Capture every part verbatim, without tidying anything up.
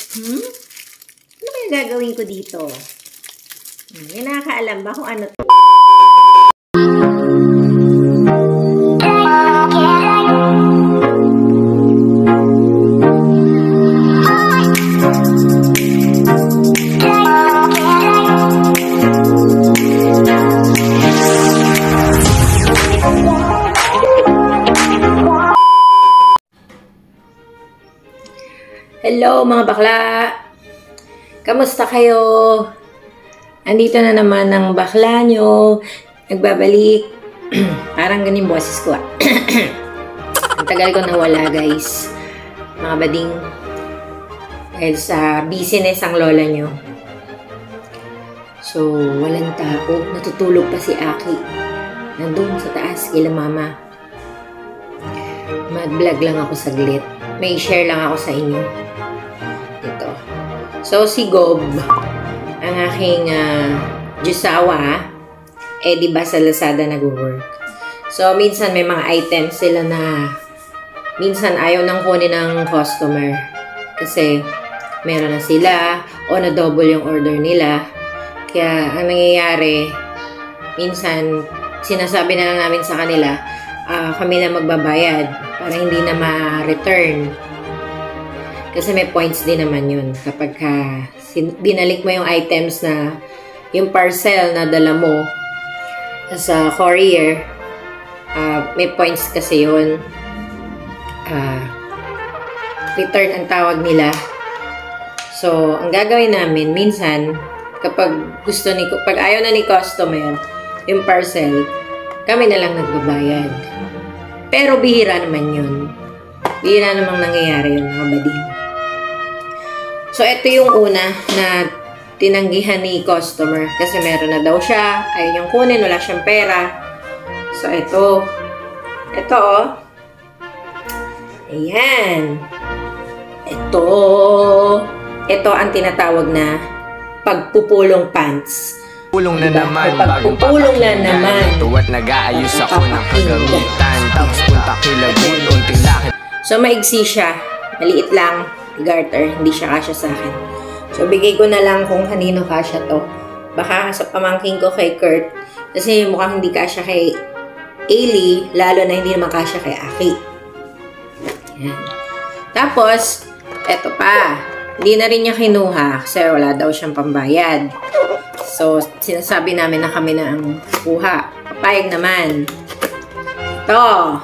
Hmm? Ano kaya gagawin ko dito? Hmm, may nakakaalam ba kung ano to? Hello mga bakla! Kamusta kayo? Andito na naman ang bakla nyo. Nagbabalik. Parang ganun yung boses ko ah. Ang tagal ko nawala guys. Mga bading. Dahil sa business ang lola nyo. So, walang tao. Natutulog pa si Aki. Nandun sa taas kila mama. Mag-vlog lang ako saglit. May share lang ako sa inyo. Ito. So, si Gob, ang aking uh, jusawa, eh, di ba sa Lazada nag-work. So, minsan may mga items sila na minsan ayaw nang kunin ng customer. Kasi, meron na sila o na-double yung order nila. Kaya, ang nangyayari, minsan, sinasabi na lang namin sa kanila, uh, kami na magbabayad para hindi na ma-return. Kasi may points din naman yun. Kapag ka binalik mo yung items na, yung parcel na dala mo sa courier, uh, may points kasi yun. Uh, return ang tawag nila. So, ang gagawin namin, minsan, kapag gusto ni, pag ayaw na ni customer, yung parcel, kami na lang nagbabayad. Pero bihira naman yun. Bihira namang nangyayari yun, mga bading. So, ito yung una na tinanggihan ni customer. Kasi meron na daw siya. Ayaw niyang kunin. Wala siyang pera. So, ito. Ito, oh. Ayan. Ito. Ito ang tinatawag na pagpupulong pants. Pulong na diba? naman, pagpupulong na naman. Tuwat nag-aayos ako ng kagamitan. Tapos punta kilagun, unting lakit. So, maigsi siya. Maliit lang. Garter, hindi siya kasya sa akin. So, bigay ko na lang kung kanino kasya to. Baka sa pamangking ko kay Kurt. Kasi mukhang hindi kasya kay Ailey, lalo na hindi naman kasya kay Aki. Yan. Tapos, eto pa. Hindi na rin niya kinuha kasi wala daw siyang pambayad. So, sinasabi namin na kami na ang kuha. Papayag naman. Ito.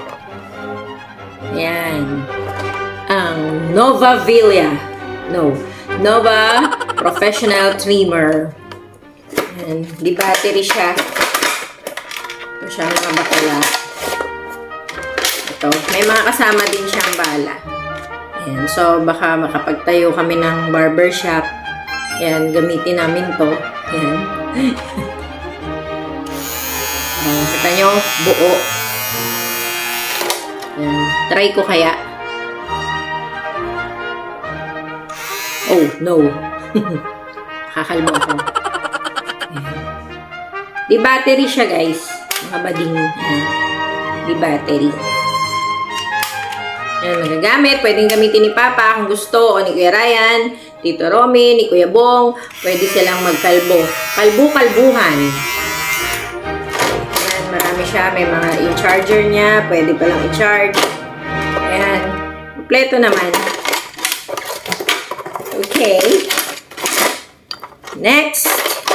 Yan. Ang Nova Villa. No. Nova Professional Trimmer. Yan. Di battery siya. Ito siya mga bakala. Ito. May mga kasama din siyang bala. Yan. So, baka makapagtayo kami ng barbershop. Yan. Gamitin namin to. Yan. Yan. Kita nyo, buo. Yan. Try ko kaya. Oh, no. Kakalbo ako. Ayan. Di battery siya, guys. Mga bading. Ayan. Di battery. Ayan, magagamit. Pwedeng gamitin ni Papa kung gusto. O ni Kuya Ryan, Tito Romy, ni Kuya Bong. Pwede silang magkalbo. Kalbu-kalbuhan. Ayan, marami siya. May mga yung charger niya. Pwede palang i-charge. Ayan. Kompleto naman. Okay. Next.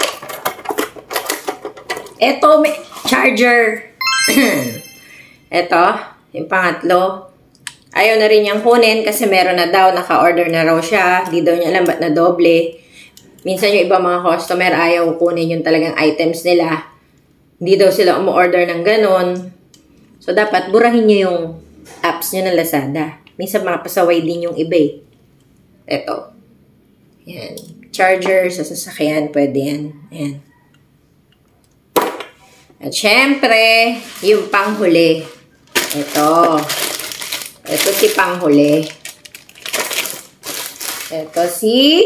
Ito, may charger. Ito, yung pangatlo. Ayaw na rin niyang kunin kasi meron na daw, naka-order na raw siya. Di daw niya alam ba't na doble. Minsan yung iba mga customer ayaw kunin yung talagang items nila. Hindi daw sila umu-order ng ganon. So, dapat burahin niyo yung apps niyo ng Lazada. Minsan mga pasaway din yung iba eh. Ito. Yan. Charger sa sasakyan, pwede yan. Yan. At syempre, yung panghuli. Ito. Ito si panghuli. Ito si...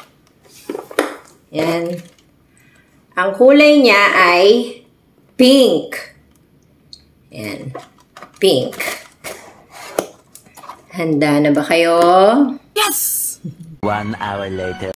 Yan. Ang kulay niya ay pink. Yan. Pink. Handa na ba kayo? Yes! One hour later.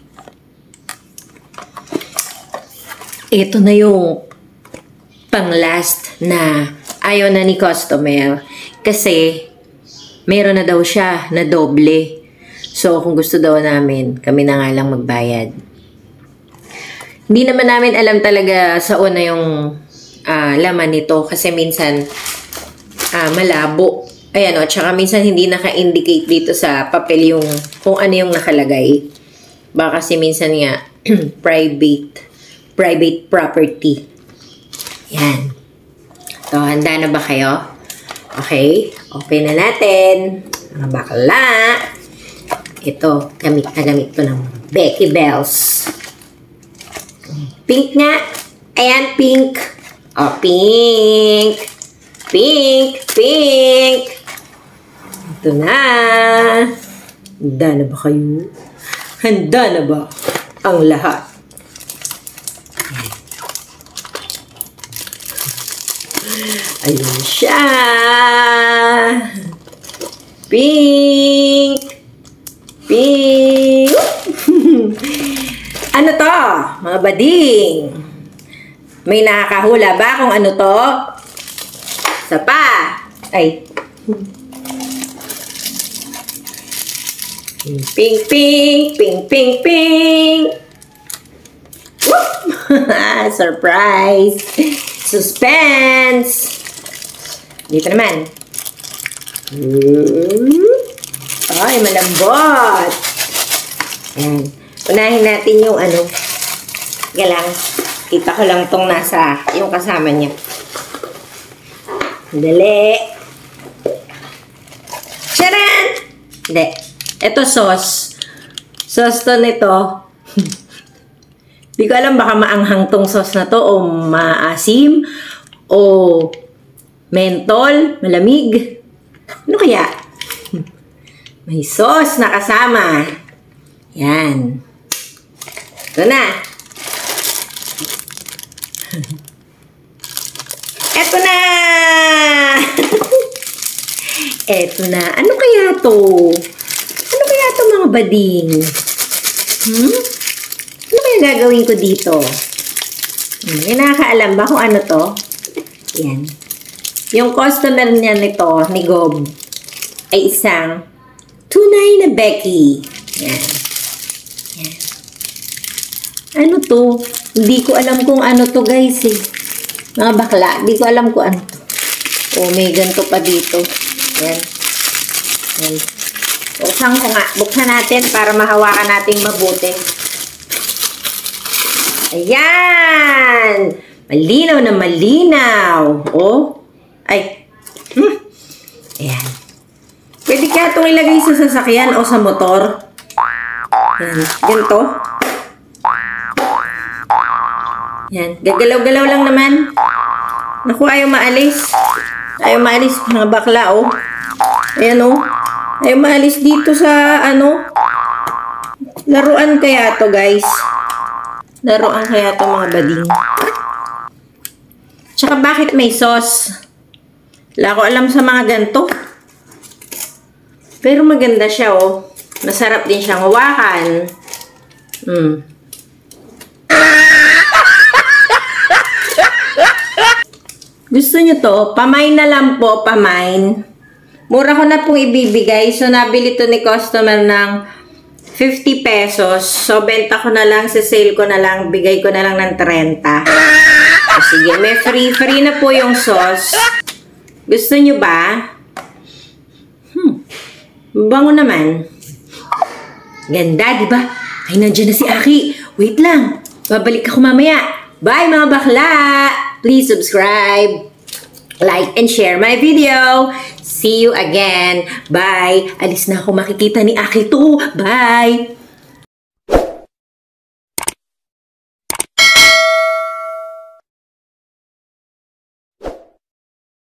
Ito na yung pang-last na ayaw na ni customer kasi meron na daw siya na doble. So, kung gusto daw namin, kami na nga lang magbayad. Hindi naman namin alam talaga sa una yung uh, laman nito kasi minsan uh, malabo. Ayan o, tsaka minsan hindi naka-indicate dito sa papel yung kung ano yung nakalagay. Baka kasi minsan nga private private property. Yan. So, handa na ba kayo? Okay. Open na natin. Mga bakla. Ito, gamit na gamit ko ng Becky Bells. Pink nga. Ayan, pink. Oh, pink. Pink. Pink. Ito na. Handa na ba kayo? Handa na ba ang lahat? Ayun siya. Pink. Pink. Ano to, mga bading? May nakakahula ba kung ano to? Sapa. Ay. Pink, pink, pink, pink, pink. Surprise. Suspense. Dito naman. Ay, malambot. Ayan. Unahin natin yung ano. Galang. Kita ko lang tong nasa yung kasama niya. Dali. Charan! Hindi. Ito sauce. Sauce to nito. Di ko alam baka maanghang tong sauce na to o maasim o mentol, malamig. Ano kaya? May sauce na kasama. Yan. Ito na. Ito na! Ito na. Ano kaya to? Ano kaya to mga bading? Hmm? Ano kaya gagawin ko dito? Hmm, may nakakaalam ba kung ano to? Yan. Yung customer niya nito, ni Gob, ay isang tunay na Becky. Yan. Yan. Ano to? Hindi ko alam kung ano to guys eh. Mga bakla, hindi ko alam kung ano to. Oh, may ganito pa dito. Yan. Yan. Buksan ko nga. Buksan natin para mahawakan natin mabuti. Ayan! Malinaw na malinaw. Oh. Ay. Hmm. Ayan. Pwede kaya itong ilagay sa sasakyan o sa motor. Ayan. Ganito. Ayan. Gagalaw-galaw lang naman. Naku, ayaw maalis. Ayaw maalis. Mga bakla, oh. Ayan, oh. Ayaw maalis dito sa, ano. Laruan kaya to guys. Laruan kaya to mga bading. Tsaka bakit may sauce? Wala ko alam sa mga ganito. Pero maganda siya, oh. Masarap din siyang hawakan. Hmm. Gusto nyo to? Pamain na lang po, pamain. Mura ko na pong ibibigay. So, nabili to ni customer ng fifty pesos. So, benta ko na lang, sa sale ko na lang, bigay ko na lang ng thirty. So, sige, may free. Free na po yung sauce. Gusto nyo ba? Hmm. Bango naman. Ganda, di ba? Ay, nandiyan na si Aki. Wait lang. Babalik ako mamaya. Bye, mga bakla! Please subscribe, like, and share my video. See you again. Bye. Alis na ako, makikita ni Aki to. Bye.